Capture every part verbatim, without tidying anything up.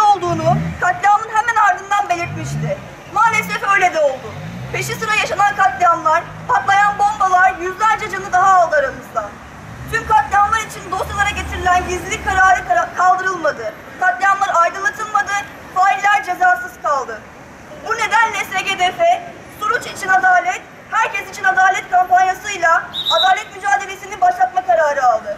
olduğunu katliamın hemen ardından belirtmişti. Maalesef öyle de oldu. Peşi sıra yaşanan katliamlar, patlayan bombalar yüzlerce canı daha aldı aramızda. Tüm katliamlar için dosyalara getirilen gizlilik kararı kaldırılmadı. Katliamlar aydınlatılmadı, failler cezasız kaldı. Bu nedenle S G D F, Suruç için adalet, herkes için adalet kampanyasıyla adalet mücadelesini başlatma kararı aldı.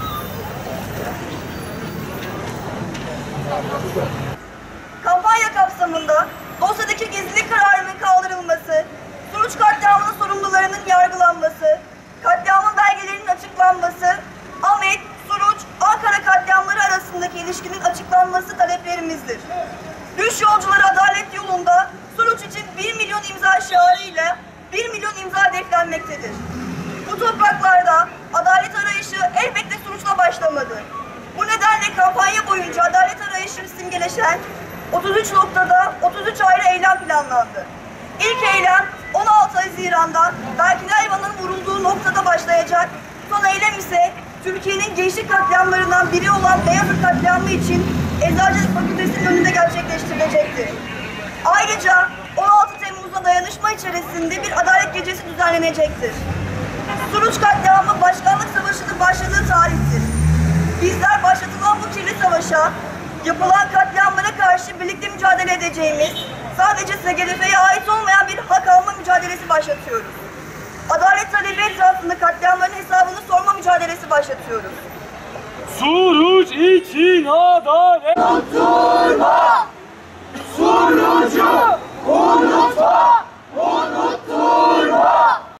Kampanya kapsamında dosyadaki gizlilik kararının kaldırılması, Suruç katliamının sorumlularının yargılanması, katliamın belgelerinin açıklanması, Ahmet, Suruç, Ankara katliamları arasındaki ilişkinin açıklanması taleplerimizdir. Düş yolcuları adalet yolunda Suruç için bir milyon imza şiarıyla bir milyon imza beklenmektedir. Bu topraklarda adalet arayışı elbette Suruç'la başlamadı. Bu nedenle kampanya boyunca adalet arayışı simgeleşen otuz üç noktada otuz üç ayrı eylem planlandı. İlk eylem on altı Haziran'da Berkin Elvan'ın vurulduğu noktada başlayacak. Son eylem ise Türkiye'nin gençlik katliamlarından biri olan Beyazıt katliamı için Eczacılık Fakültesi'nin önünde gerçekleştirilecektir. Ayrıca on altı Temmuz'da dayanışma içerisinde bir adalet gecesi düzenlenecektir. Suruç katliamı başkanlık savaşının başladığı tarihtir. Bizler başlatılan bu kirli savaşa, yapılan katliamlara karşı birlikte mücadele edeceğimiz, sadece S G D F'ye ait olmayan bir hak alma mücadelesi başlatıyoruz. Adalet talebi etrafında katliamların hesabını sorma mücadelesi başlatıyoruz. Suruç için adalet! Unutma! Surucu unutma!